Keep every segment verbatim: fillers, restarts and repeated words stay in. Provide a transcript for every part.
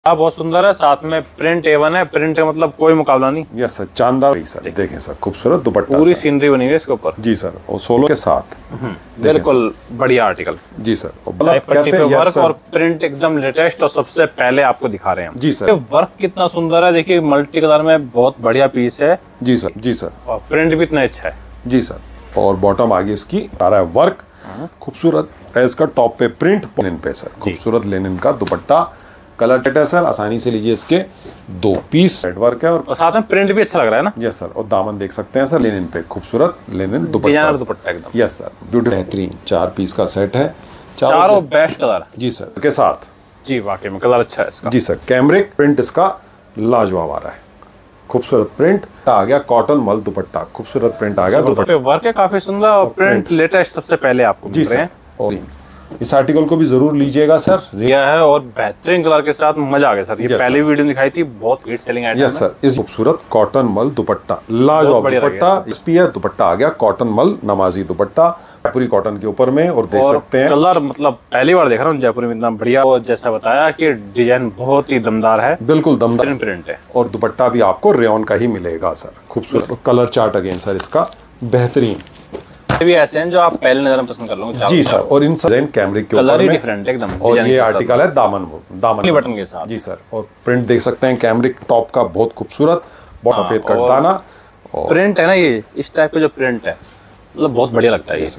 आप बहुत सुंदर है, साथ में प्रिंट एवन है, प्रिंट का मतलब कोई मुकाबला नहीं। यस सर, चांदार सर, देखें सर खूबसूरत दुपट्टा, पूरी सीनरी बनी हुई है इसके ऊपर। जी सर, और सोलो के साथ बिल्कुल बढ़िया आर्टिकल। जी सर, कहते हैं वर्क और प्रिंट एकदम लेटेस्ट और सबसे पहले आपको दिखा रहे हैं। जी सर, वर्क कितना सुंदर है, देखिए मल्टी कलर में बहुत बढ़िया पीस है। जी सर, जी सर, और प्रिंट भी इतना अच्छा है। जी सर, और बॉटम आगे इसकी आ रहा है वर्क खूबसूरत है, इसका टॉप पे प्रिंट लेनिन पे सर, खूबसूरत लेनिन का दुपट्टा, कलर टेट है सर, आसानी से लीजिए। इसके दो पीस रेड वर्क है और, और साथ में प्रिंट भी अच्छा लग रहा है ना। यस सर, और दामन देख सकते हैं सर लेनिन पे, खूबसूरत लेनिन दुपट्टा दुपट्टा एकदम। यस सर, ब्यूटीफुल बेहतरीन चार पीस का सेट है, चारों बेस्ट कलर। जी सर के साथ। जी वाकई में कलर अच्छा है इसका। जी सर, कैमरिक प्रिंट इसका लाजवाब आ रहा है, खूबसूरत प्रिंट आ गया, कॉटन मल दुपट्टा, खूबसूरत प्रिंट आ गया दुपट्टे, वर्क है काफी सुंदर और प्रिंट लेटेस्ट सबसे पहले आपको मिल रहे हैं। और इस आर्टिकल को भी जरूर लीजिएगा सर, यह है और बेहतरीन कलर के साथ मजा आ गया सर। ये पहली वीडियो दिखाई थी, बहुत हिट सेलिंग आइटम है। यस सर, इस खूबसूरत कॉटन मल दुपट्टा, लाजवाब दुपट्टा, इस पे है दुपट्टा आ गया कॉटन मल नमाजी दुपट्टा, जयपुरी कॉटन के ऊपर में, और देख सकते हैं कलर मतलब पहली बार देख रहा हूँ जयपुरी में इतना बढ़िया। और जैसा बताया कि डिजाइन बहुत ही दमदार है, बिल्कुल दमदार प्रिंट है, और दुपट्टा भी आपको रेयन का ही मिलेगा सर, खूबसूरत कलर चार्ट अगेन सर इसका बेहतरीन भी ऐसे हैं जो आप पहले नजर में पसंद कर लोगे। जी सर, और इन डिजाइन कैमरिक के ऊपर में डिफरेंट एकदम। और ये आर्टिकल है दामन दामन बटन के साथ। जी सर, और प्रिंट देख सकते हैं कैमरिक टॉप का बहुत खूबसूरत, बहुत सफेद कटदाना और प्रिंट है ना, ये इस टाइप का जो प्रिंट है मतलब बहुत बढ़िया लगता है ये।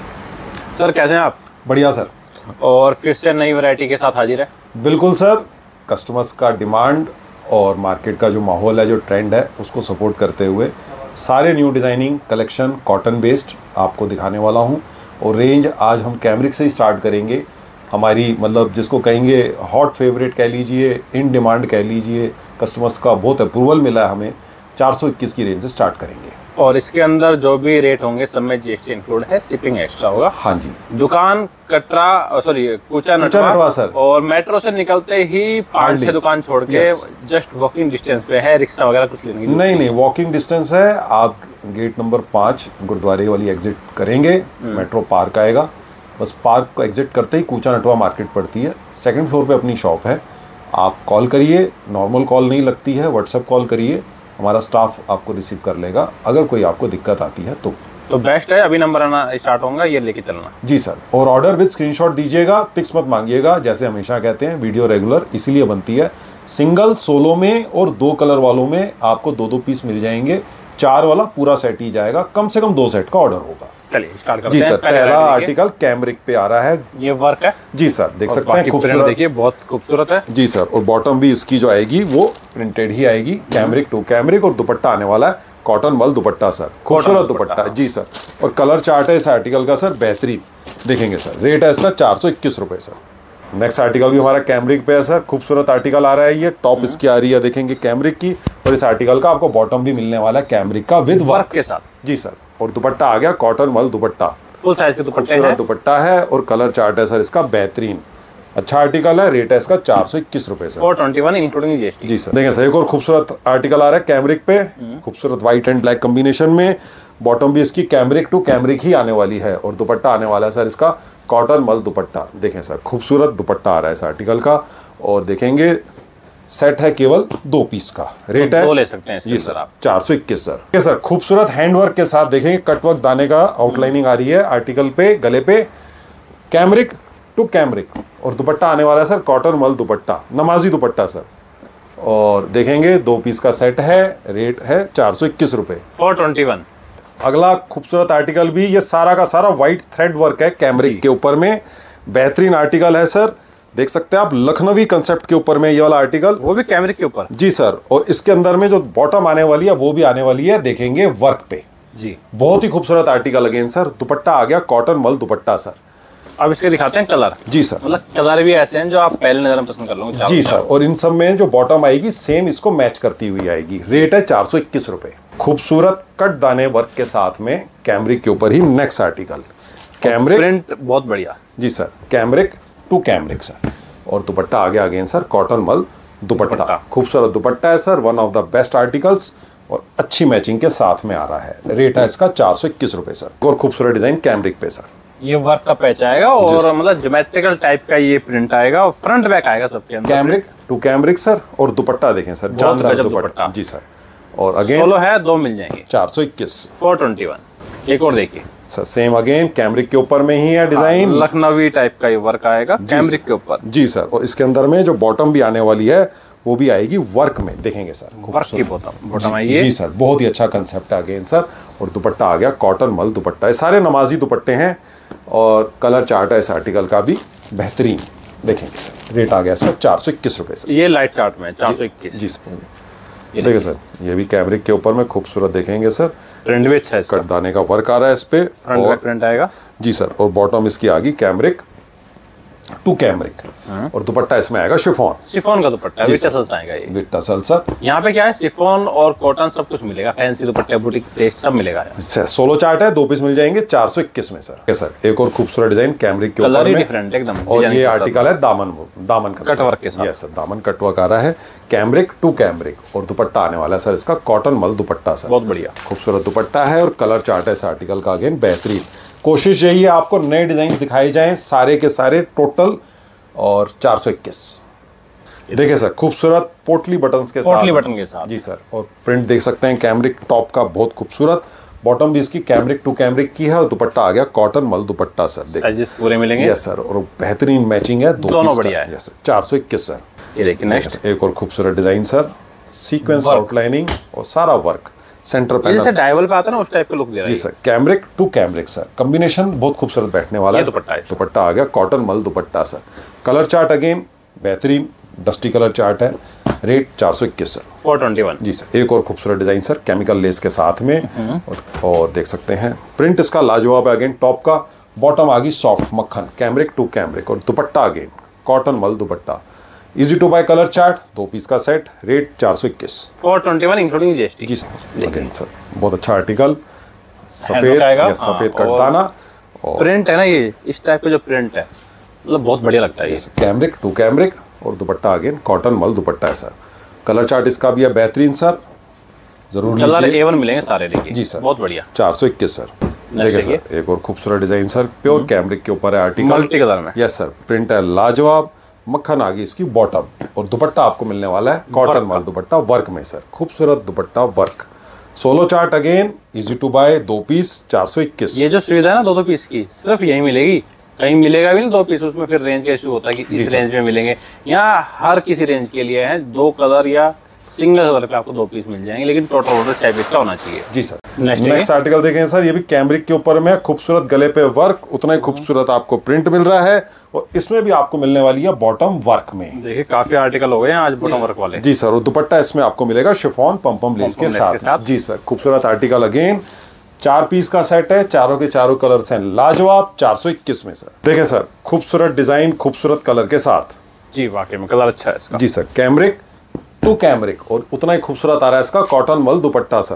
सर कैसे हैं आप? बढ़िया सर, और फिर से नई वैरायटी के साथ हाजिर है। बिल्कुल सर, कस्टमर्स का डिमांड और मार्केट का जो माहौल है, जो ट्रेंड है, उसको सपोर्ट करते हुए सारे new designing collection cotton based आपको दिखाने वाला हूं। और रेंज आज हम कैमरिक से ही स्टार्ट करेंगे, हमारी मतलब जिसको कहेंगे हॉट फेवरेट कह लीजिए, इन डिमांड कह लीजिए, कस्टमर्स का बहुत अप्रूवल मिला है हमें, चार सौ इक्कीस की रेंज से स्टार्ट करेंगे। और इसके अंदर जो भी रेट होंगे सब में जीएसटी इंक्लूड है, शिपिंग एक्स्ट्रा होगा। हाँ जी, दुकान कटरा सॉरी कूचा नटवा सर, और मेट्रो से निकलते ही पांच छह दुकान छोड़ के जस्ट वॉकिंग डिस्टेंस पे है, रिक्शा वगैरह कुछ लेने की नहीं नहीं वॉकिंग डिस्टेंस है। आप गेट नंबर पाँच गुरुद्वारे वाली एग्जिट करेंगे, मेट्रो पार्क आएगा, बस पार्क को एग्जिट करते ही कूचा नटवा मार्केट पड़ती है, सेकंड फ्लोर पे अपनी शॉप है। आप कॉल करिए, नॉर्मल कॉल नहीं लगती है, व्हाट्सएप कॉल करिए, हमारा स्टाफ आपको रिसीव कर लेगा अगर कोई आपको दिक्कत आती है तो। तो बेस्ट है, अभी नंबर आना स्टार्ट होगा, ये लेके चलना। जी सर, और ऑर्डर विद स्क्रीनशॉट दीजिएगा, पिक्स मत मांगिएगा, जैसे हमेशा कहते हैं वीडियो रेगुलर इसीलिए बनती है। सिंगल सोलो में और दो कलर वालों में आपको दो दो पीस मिल जाएंगे, चार वाला पूरा सेट ही जाएगा, कम से कम दो सेट का ऑर्डर होगा। चलिए स्टार्ट करते हैं। जी सर, पहला आर्टिकल कैमरिक पे आ रहा है, ये वर्क है। जी सर, देख सकते हैं खूबसूरत, देखिए बहुत खूबसूरत है। जी सर, और बॉटम भी इसकी जो आएगी वो प्रिंटेड ही आएगी, कैमरिक टू कैमरिक, और दुपट्टा आने वाला है कॉटन मल दुपट्टा सर, खूबसूरत दुपट्टा। जी सर, और कलर चार्ट है इस आर्टिकल का सर बेहतरीन, देखेंगे सर, रेट है इसका चार सौ इक्कीस रुपए सर। नेक्स्ट आर्टिकल भी हमारा कैमरिक पे है सर, खूबसूरत आर्टिकल आ रहा है, ये टॉप इसकी आ रही है देखेंगे कैमरिक की, और इस आर्टिकल का आपको बॉटम भी मिलने वाला है कैमरिक का विद वर्क के साथ। जी सर, और दुपट्टा आ गया कॉटन मल दुपट्टा, फुल साइज के दुपट्टे हैं, दुपट्टा है, और कलर चार्ट है सर इसका बेहतरीन, अच्छा आर्टिकल है, रेट है इसका चार सौ इक्कीस रुपए sir, four twenty one including GST. जी सर, देखें सर, एक और खूबसूरत आर्टिकल आ रहा है कैमरिक पे, खूबसूरत व्हाइट एंड ब्लैक कॉम्बिनेशन में, बॉटम भी इसकी कैमरिक टू कैमरिक ही आने वाली है, और दुपट्टा आने वाला है सर इसका कॉटन मल दुपट्टा। देखें सर, खूबसूरत दुपट्टा आ रहा है इस आर्टिकल का, और देखेंगे सेट है केवल दो पीस का, रेट है दो ले सकते हैं जी सर आप चार सौ इक्कीस सर। सर खूबसूरत हैंडवर्क के साथ देखेंगे, कटवर्क दाने का आउटलाइनिंग आ रही है आर्टिकल पे, गले पे कैमरिक टू कैमरिक, और दुपट्टा आने वाला है सर कॉटन मल दुपट्टा, नमाजी दुपट्टा सर, और देखेंगे दो पीस का सेट है, रेट है चार सौ इक्कीस रुपए, फोर ट्वेंटी वन। अगला खूबसूरत आर्टिकल भी, ये सारा का सारा व्हाइट थ्रेड वर्क है कैमरिक के ऊपर में, बेहतरीन आर्टिकल है सर, देख सकते हैं आप, लखनवी कंसेप्ट के ऊपर में ये वाला आर्टिकल, वो भी कैमरिक के ऊपर। जी सर, और इसके अंदर में जो बॉटम आने वाली है वो भी आने वाली है, देखेंगे वर्क पे। जी बहुत ही खूबसूरत आर्टिकल अगेन सर, दुपट्टा आ गया कॉटन मल दुपट्टा सर। अब इसके दिखाते हैं कलर। जी सर, मतलब कलर भी ऐसे हैं जो आप पहले नजर में पसंद कर लोगे। जी सर, और इन सब में जो बॉटम आएगी सेम इसको मैच करती हुई आएगी, रेट है चार सौ इक्कीस रुपए, खूबसूरत कट दाने वर्क के साथ में कैमरिक के ऊपर ही। नेक्स्ट आर्टिकल कैमरिक, प्रिंट बहुत बढ़िया। जी sir, cambric to cambric sir, और दुपट्टा आ गया अगेन सर कॉटन मल दुपट्टा, खूबसूरत दुपट्टा है sir, one of the best articles, और अच्छी मैचिंग के साथ में आ रहा है, रेट है इसका चार सौ इक्कीस रुपए सर, और खूबसूरत डिजाइन कैमरिक पे सर। ये वर्क का पैच आएगा और मतलब ज्योमेट्रिकल टाइप का ये प्रिंट आएगा और फ्रंट बैक आएगा सबके अंदर, cambric to to cambric sir, और दुपट्टा देखें सर, जानदार गजब दुपट्टा दुपट्टा। जी सर। और अगेन सोलो है, दो मिल जाएंगे चार सौ इक्कीस फोर ट्वेंटी वन। एक और देखिए सर, सेम अगेन कैमरिक के ऊपर में ही है डिजाइन, लखनवी टाइप का ये वर्क आएगा कैमरिक के ऊपर। जी सर। और इसके अंदर में जो बॉटम भी आने वाली है वो भी आएगी वर्क में, देखेंगे सर वर्क की बॉटम बॉटम आइए जी सर, बहुत ही अच्छा कंसेप्ट है अगेन सर। और दुपट्टा आ गया कॉटन मल दुपट्टा, ये सारे नमाजी दुपट्टे हैं और कलर चार्ट है इस आर्टिकल का भी बेहतरीन, देखेंगे सर। रेट आ गया इसका चार सौ इक्कीस रुपये सर। ये लाइट चार्ट में चार सौ इक्कीस जी सर, देखिए सर, ये भी कैमरिक के ऊपर में खूबसूरत देखेंगे सर, प्रिंट भी अच्छा है इसका, कटदाने का वर्क आ रहा है इस पे, फ्रंट बैक प्रिंट आएगा जी सर। और बॉटम इसकी आ गई कैमरिक टू कैमरिक, और दुपट्टा इसमें आएगा शिफॉन, शिफॉन का दुपट्टा जी विद सर। टसल्स आएगा ये। With tassel sir. यहाँ पे क्या है, शिफॉन और कॉटन सब कुछ मिलेगा, फैंसी दुपट्टे बुटीक पेस्ट सब मिलेगा यहाँ। अच्छा, सोलो चार्ट है, दो पीस मिल जाएंगे चार सौ इक्कीस में सर। ये सर एक और खूबसूरत डिजाइन कैमरिक के कलर ऊपर ही में, डिफरेंट एकदम, और डिजाइन ये के साथ। आर्टिकल है दामन दामन का कटवर्क के साथ। यस सर, दामन कटवर्क आ रहा है, कैमरिक टू कैमरिक, और दुपट्टा आने वाला है सर इसका कॉटन मल दुपट्टा सर, बहुत बढ़िया खूबसूरत दुपट्टा है। और कलर चार्ट है इस आर्टिकल का अगेन बेहतरीन। कोशिश यही है आपको नए डिजाइन दिखाए जाएं सारे के सारे टोटल, और चार सौ इक्कीस। देखिए सर, खूबसूरत पोटली बटन्स के साथ, पोटली बटन के साथ जी सर। और प्रिंट देख सकते हैं कैमरिक टॉप का, बहुत खूबसूरत। बॉटम भी इसकी कैमरिक टू कैमरिक की है, और दुपट्टा आ गया कॉटन मल दुपट्टा सर, देखिए साइजेस पूरे मिलेंगे। यस सर, और बेहतरीन मैचिंग है, दो दोनों पीस का। बढ़िया है। यस सर, चार सौ इक्कीस सर। ये देखिए नेक्स्ट, एक और खूबसूरत design sir, sequence work. Outlining और सारा वर्क, सेंटर ये जैसे पैनल डायवल पे आता है ना, उस टाइप का लुक दे रहा है जी ये। Sir. Cambric to cambric sir, combination बहुत खूबसूरत बैठने वाला ये है। दुपट्टा है। दुपट्टा आ गया कॉटन मल दुपट्टा सर। कलर चार्ट अगेन बेहतरीन डस्टी कलर चार्ट है, रेट चार सौ इक्कीस सर, फोर ट्वेंटी वन। जी सर। एक और खूबसूरत डिजाइन सर केमिकल लेस के साथ में, और, और देख सकते हैं प्रिंट इसका लाजवाब है अगेन टॉप का। बॉटम आ गई सॉफ्ट मक्खन, कैमरिक टू कैमरिक, और दुपट्टा अगेन कॉटन मल दुपट्टा, easy to buy colour chart, दो पीस का सेट, रेट चार सौ इक्कीस four twenty one including GST. जी सर। अगेन सर बहुत अच्छा आर्टिकल, सफेद Handwork आएगा, या सफेद हाँ, और कटदाना, और प्रिंट है ना ये, इस टाइप का जो प्रिंट है मतलब बहुत बढ़िया लगता है ये। कैमरिक टू कैमरिक, और दुपट्टा अगेन कॉटन मल दुपट्टा है सर। कलर चार्ट इसका भी है बेहतरीन सर, जरूर कलर लीजिए। ए वन मिलेंगे सारे, देखिए जी सर, बहुत बढ़िया। चार सौ इक्कीस सर। देखिए सर, एक और खूबसूरत डिजाइन सर, प्योर कैमरिक के ऊपर है आर्टिकल, मल्टी कलर में। Yes sir. प्रिंट है लाजवाब, मक्खन आ गई इसकी बॉटम, और दुपट्टा आपको मिलने वाला है कॉटन मल दुपट्टा वर्क में सर, खूबसूरत दुपट्टा work. Solo chart again easy to buy, दो पीस चार सौ इक्कीस। ये जो सुविधा है ना दो दो पीस की, सिर्फ यही मिलेगी, कहीं मिलेगा भी नहीं दो पीस। उसमें फिर रेंज का इशू होता है कि इस रेंज में मिलेंगे, यहाँ हर किसी रेंज के लिए है, दो कलर या सिंगल कलर पे आपको दो पीस मिल जाएंगे, लेकिन टोटल ऑर्डर छह पीस का होना चाहिए। जी सर। नेक्स्ट नेक्स्ट आर्टिकल देखें सर, ये भी कैमरिक के ऊपर में, खूबसूरत गले पे वर्क, उतना ही खूबसूरत आपको प्रिंट मिल रहा है, और इसमें भी आपको मिलने वाली है बॉटम वर्क में। देखिए काफी आर्टिकल हो गए हैं आज बॉटम वर्क वाले। जी सर। और दुपट्टा इसमें आपको मिलेगा शिफॉन पम्पम लेस के लेस के साथ। साथ। जी सर, खूबसूरत आर्टिकल अगेन, चार पीस का सेट है, चारों के चारों कलर्स हैं लाजवाब, चार सौ इक्कीस में सर। देखें सर, खूबसूरत डिजाइन खूबसूरत कलर के साथ, जी वाकई में कलर अच्छा है इसका। जी सर। कैमरिक टू कैमरिक, और उतना ही खूबसूरत आ रहा है इसका कॉटन मल दुपट्टा सर।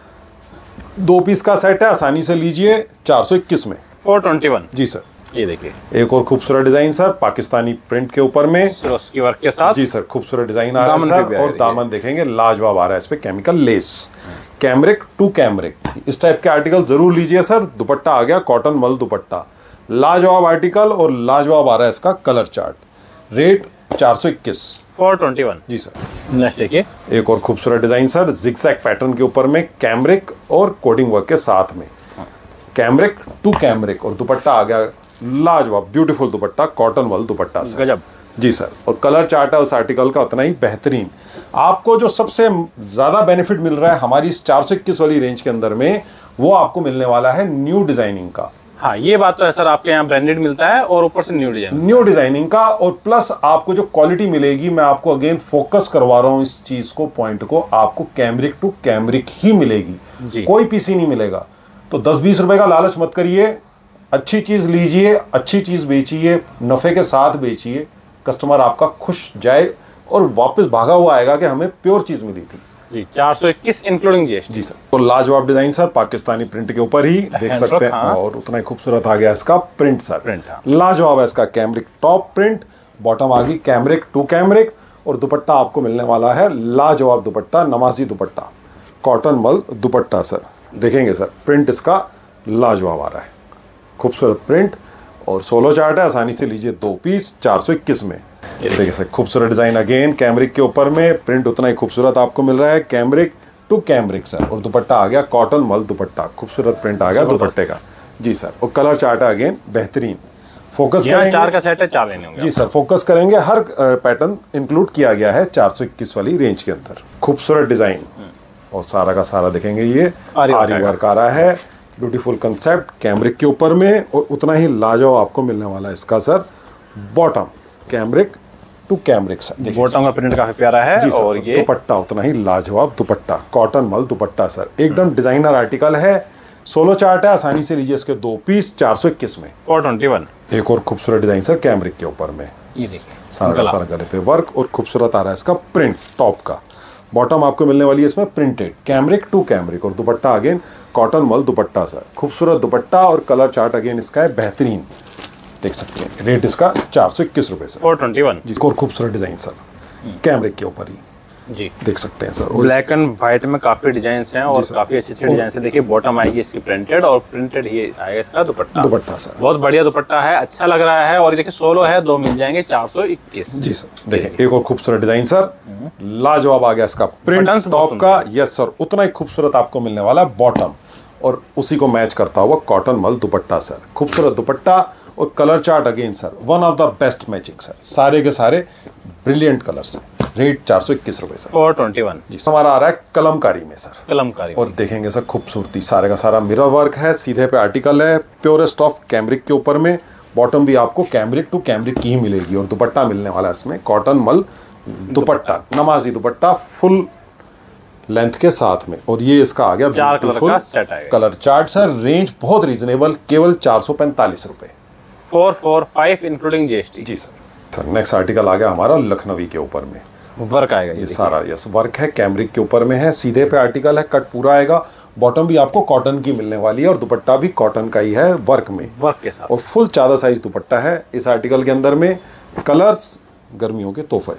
दो पीस का सेट है, आसानी से लीजिए, चार सौ इक्कीस में। Four twenty one. जी सर। ये देखिए एक और खूबसूरत डिजाइन सर, पाकिस्तानी प्रिंट के ऊपर में, उसकी वर्क के साथ। जी सर। खूबसूरत डिजाइन आ रहा है दामन पे सर, भी और आएगा, दामन देखेंगे लाजवाब आ रहा है इस पे chemical lace. Cambric to cambric, इस टाइप के आर्टिकल जरूर लीजिए सर। दुपट्टा आ गया कॉटन मल दुपट्टा, लाजवाब आर्टिकल, और लाजवाब आ रहा है इसका कलर चार्ट, रेट चार सौ इक्कीस। Four twenty one. जी सर। नेक्स्ट देखिए, एक और खूबसूरत डिजाइन सर, जिगजैग पैटर्न के ऊपर में, कैमरिक और कोडिंग वर्क के साथ में, कैमरिक टू कैमरिक, और दुपट्टा आ गया लाजवाब ब्यूटीफुल दुपट्टा, कॉटन वल दुपट्टा सर। गजब। जी सर। और कलर चार्ट है उस आर्टिकल का उतना ही बेहतरीन। आपको जो सबसे ज्यादा बेनिफिट मिल रहा है हमारी इस चार सौ इक्कीस वाली रेंज के अंदर में, वो आपको मिलने वाला है न्यू डिजाइनिंग का। हाँ ये बात तो है सर, आपके यहाँ ब्रांडेड मिलता है और ऊपर से न्यू डिजाइन। न्यू डिजाइनिंग का, और प्लस आपको जो क्वालिटी मिलेगी, मैं आपको अगेन फोकस करवा रहा हूं इस चीज को, पॉइंट को, आपको कैमरिक टू कैमरिक ही मिलेगी, जी। कोई पीसी नहीं मिलेगा। तो दस बीस रुपए का लालच मत करिए, अच्छी चीज लीजिए, अच्छी चीज बेचिए, नफे के साथ बेचिए, कस्टमर आपका खुश जाए और वापस भागा हुआ आएगा कि हमें प्योर चीज मिली थी। जी चार सौ इक्कीस इंक्लूडिंग जीएसटी। जी सर। तो लाजवाब डिजाइन सर, पाकिस्तानी प्रिंट के ऊपर ही देख सकते हैं, हाँ। और उतना ही खूबसूरत आ गया इसका प्रिंट सर, प्रिंट, हाँ। लाजवाब है इसका कैमरिक टॉप प्रिंट, बॉटम आ गई कैमरिक टू कैमरिक, और दुपट्टा आपको मिलने वाला है लाजवाब दुपट्टा, नमाजी दुपट्टा, कॉटन मल दुपट्टा सर। देखेंगे सर, प्रिंट इसका लाजवाब आ रहा है, खूबसूरत प्रिंट, और सोलो चार्ट है, आसानी से लीजिए दो पीस, चार सौ इक्कीस में। देखिए सर खूबसूरत डिजाइन अगेन कैमरिक के ऊपर में, प्रिंट उतना ही खूबसूरत आपको मिल रहा है, कैमरिक टू कैमरिक सर। और दुपट्टा आ गया कॉटन मल दुपट्टा, खूबसूरत प्रिंट आ गया दुपट्टे का जी सर। और कलर चार्ट है अगेन बेहतरीन। फोकस करेंगे, चार का सेट है, चार लेने होंगे जी सर। फोकस करेंगे, हर पैटर्न इंक्लूड किया गया है चार सौ इक्कीस वाली रेंज के अंदर। खूबसूरत डिजाइन और सारा का सारा देखेंगे ये आरी वर्क आ रहा है, ब्यूटीफुल कंसेप्ट कैमरिक के ऊपर में। और उतना ही लाजवाब आपको मिलने वाला है इसका sir bottom, cambric to cambric sir. Bottom का प्रिंट काफी प्यारा है और ये दुपट्टा उतना ही लाजवाब दुपट्टा, कॉटन मल दुपट्टा सर, एकदम डिजाइनर आर्टिकल है। सोलो चार्ट है, आसानी से लीजिए इसके दो पीस चार सौ इक्कीस में फोर ट्वेंटी वन। एक और खूबसूरत डिजाइन सर कैमरिक के ऊपर में, ये देखिए सारा का सारा गले पे वर्क और खूबसूरत आ रहा है इसका प्रिंट टॉप का। बॉटम आपको मिलने वाली है इसमें प्रिंटेड कैमरिक टू कैमरिक। और दुपट्टा अगेन कॉटन मल दुपट्टा सर, खूबसूरत दुपट्टा और कलर चार्ट अगेन इसका है बेहतरीन, देख सकते हैं। रेट इसका चार सौ इक्कीस रुपए सर, फोर ट्वेंटी वन जी। और खूबसूरत डिजाइन सर कैमरिक के ऊपर ही जी, देख सकते हैं सर। ब्लैक एंड व्हाइट में काफी डिजाइन हैं और काफी अच्छे अच्छे डिजाइन है। देखिए बॉटम आएगी इसकी प्रिंटेड और प्रिंटेड ही आएगा इसका दुपट्टा। दुपट्टा सर बहुत बढ़िया दुपट्टा है, अच्छा लग रहा है। और देखिए सोलो है, दो मिल जाएंगे चार सौ इक्कीस जी सर। देखिए एक और खूबसूरत डिजाइन सर, लाजवाब आ गया इसका प्रिंट टॉप का, यस सर। उतना ही खूबसूरत आपको मिलने वाला है बॉटम और उसी को मैच करता हुआ कॉटन मल दुपट्टा सर, खूबसूरत दुपट्टा और colour chart again sir one of the best matching sir, सारे के सारे ब्रिलियंट कलर्स हैं। रेट चार सौ इक्कीस रुपए सर, फोर ट्वेंटी वन जी। हमारा आ रहा है कलमकारी में सर, कलमकारी। और देखेंगे सर खूबसूरती, सारे का सारा मिरर वर्क है, सीधे पे आर्टिकल है, प्योरेस्ट ऑफ कैमरिक के ऊपर में। बॉटम भी आपको कैमरिक टू कैमरिक की ही मिलेगी और दुपट्टा मिलने वाला है इसमें कॉटन मल दुपट्टा, नमाजी दुपट्टा फुल लेंथ के साथ में। और ये इसका आ गया चार कलर का सेट आएगा। कलर चार्ट सर, रेंज बहुत रीजनेबल, केवल चार सौ पैंतालीस रुपए, four four five including GST जी सर। सर नेक्स्ट आर्टिकल आ गया हमारा लखनवी के ऊपर में, वर्क आएगा। ये सारा यस वर्क है, कैमरिक के ऊपर में है, सीधे पे आर्टिकल है, कट पूरा आएगा। बॉटम भी आपको कॉटन की मिलने वाली है और दुपट्टा भी कॉटन का ही है वर्क में, वर्क के साथ। और फुल चादर साइज दुपट्टा है इस आर्टिकल के अंदर में। कलर्स गर्मियों के तोहफे,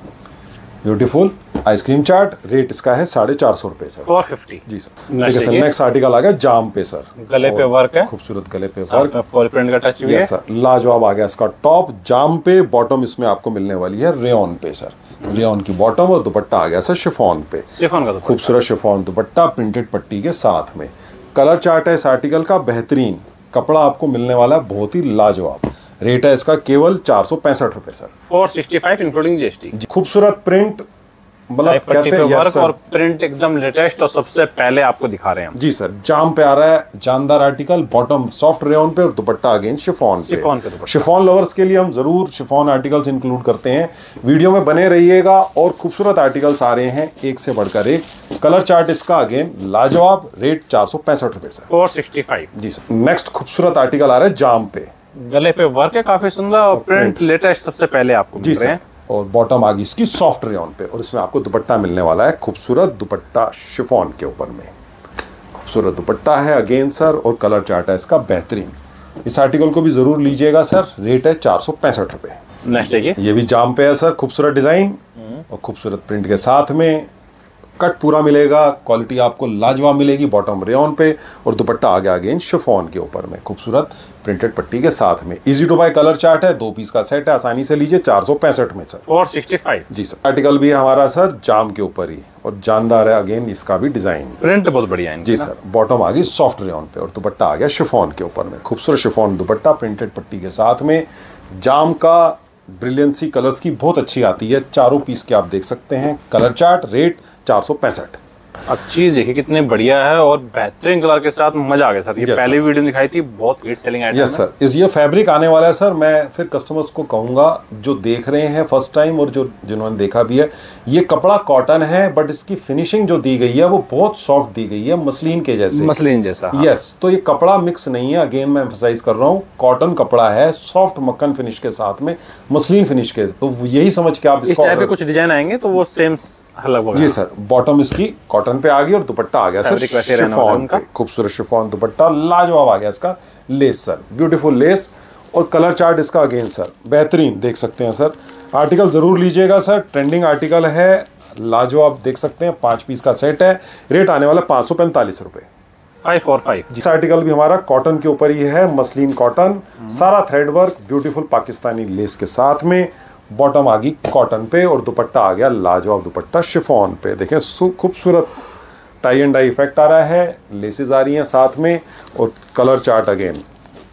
ब्यूटीफुल आइसक्रीम चार्ट। रेट इसका है साढ़े चार सौ रुपए सर, फोर फिफ्टी जी सर। देखिए सर नेक्स्ट आर्टिकल आ गया जाम पे सर, गले पे वर्क है, खूबसूरत गले पे वर्क, फॉल प्रिंट का टच भी है सर। लाजवाब आ गया इसका टॉप जाम पे, बॉटम इसमें आपको मिलने वाली है रेयन पे सर, रेयन की बॉटम और दुपट्टा आ गया सर शिफॉन पे, शिफॉन का दुपट्टा, खूबसूरत शिफॉन दुपट्टा प्रिंटेड पट्टी के साथ में। कलर चार्ट है इस आर्टिकल का बेहतरीन, कपड़ा आपको मिलने वाला है बहुत ही लाजवाब। रेट है इसका केवल चार सौ पैंसठ रुपए sir, four sixty five including GST. खूबसूरत प्रिंट, मतलब कहते हैं यस सर, और प्रिंट एकदम लेटेस्ट और सबसे पहले आपको दिखा रहे हैं जी सर। जाम पे आ रहा है जानदार आर्टिकल, बॉटम सॉफ्ट रेयन पे और दुपट्टा अगेन शिफॉन पे। शिफॉन पे दुपट्टा। शिफॉन लवर्स के लिए हम जरूर शिफॉन आर्टिकल्स इंक्लूड करते हैं, वीडियो में बने रहिएगा। और खूबसूरत आर्टिकल्स आ रहे हैं एक से बढ़कर एक। कलर चार्ट इसका अगेन लाजवाब, रेट चार सौ पैंसठ रुपए सर, फोर सिक्सटी फाइव जी सर। नेक्स्ट खूबसूरत आर्टिकल आ रहा है जाम पे, गले पे वर्क है काफी सुंदर और प्रिंट लेटेस्ट सबसे पहले आपको मिल रहे हैं। और बॉटम आ गई इसकी सॉफ्ट रेयन पे और इसमें आपको दुपट्टा मिलने वाला है खूबसूरत दुपट्टा शिफॉन के ऊपर में, खूबसूरत दुपट्टा है अगेन सर। और कलर चार्ट है इसका बेहतरीन, इस आर्टिकल को भी जरूर लीजिएगा सर। रेट है चार सौ पैंसठ रुपए। नेक्स्ट है ये ये भी जाम पे है सर, खूबसूरत डिजाइन और खूबसूरत प्रिंट के साथ में, कट पूरा मिलेगा, क्वालिटी आपको लाजवाब मिलेगी। बॉटम रेयन पे और दुपट्टा आ गया अगेन शिफॉन के ऊपर में, खूबसूरत प्रिंटेड पट्टी के साथ में। Easy to buy colour chart है, दो पीस का सेट है, आसानी से लीजिए चार सौ पैंसठ में सर, फोर सिक्सटी फाइव जी सर। आर्टिकल भी है हमारा सर जाम के ऊपर ही और जानदार है अगेन इसका भी डिजाइन, प्रिंट बहुत बढ़िया है जी सर। बॉटम आ गई सॉफ्ट रेयन पे और दुपट्टा आ गया शिफॉन के ऊपर में, खूबसूरत शिफॉन दुपट्टा प्रिंटेड पट्टी के साथ में। जाम का ब्रिलियंसी कलर्स की बहुत अच्छी आती है, चारों पीस के आप देख सकते हैं। कलर चार्ट, रेट चार सौ पैंसठ। अब चीज देखिए कितने बढ़िया है और बेहतरीन कलर के साथ, मजा आ गया सर। ये yes, पहले वीडियो दिखाई थी, बहुत हिट सेलिंग आइटम है। यस सर, इस ये फैब्रिक आने वाला है सर। मैं फिर कस्टमर्स को कहूंगा जो देख रहे हैं फर्स्ट टाइम और जो जिन्होंने देखा भी है, ये कपड़ा कॉटन है बट इसकी फिनिशिंग जो दी गई है वो बहुत सॉफ्ट दी गई है, मसलिन के जैसे, मसलिन जैसा। हाँ। यस, तो ये कपड़ा मिक्स नहीं है, अगेन मैं एम्फसाइज कर रहा हूँ, कॉटन कपड़ा है, सॉफ्ट मक्खन फिनिश के साथ में मसलिन फिनिश के। तो यही समझ के आप इस टाइप के कुछ डिजाइन आएंगे तो वो सेम लगभग जी सर। बॉटम इसकी कॉटन पे आ गई और दुपट्टा आ गया सर शिफॉन पे, खूबसूरत शिफॉन दुपट्टा, लाजवाब आ गया इसका लेस सर, ब्यूटीफुल लेस। और कलर चार्ट इसका अगेन सर बेहतरीन, देख सकते हैं सर। आर्टिकल जरूर लीजिएगा सर, ट्रेंडिंग आर्टिकल है, लाजवाब देख सकते हैं। पांच पीस का सेट है, रेट आने वाला पाँच सौ पैंतालीस रुपए, फाइव फोर फाइव। जिस आर्टिकल भी हमारा कॉटन के ऊपर ही है, मसलिन कॉटन, सारा thread work, beautiful Pakistani lace के साथ में। बॉटम आ गई कॉटन पे और दुपट्टा आ गया लाजवाब दुपट्टा शिफॉन पे। देखें खूबसूरत टाई एंड डाई इफेक्ट आ रहा है, लेसेस आ रही हैं साथ में और कलर चार्ट अगेन